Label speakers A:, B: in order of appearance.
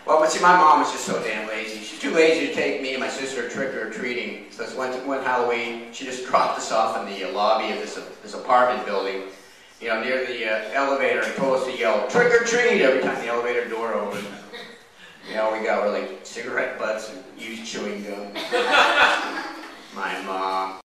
A: Well, but see, my mom was just so damn lazy. She's too lazy to take me and my sister trick-or-treating. So one Halloween, she just dropped us off in the lobby of this apartment building, you know, near the elevator, and told us to yell, "Trick-or-treat," every time the elevator door opened. You know, we got really cigarette butts and used chewing gum. My mom.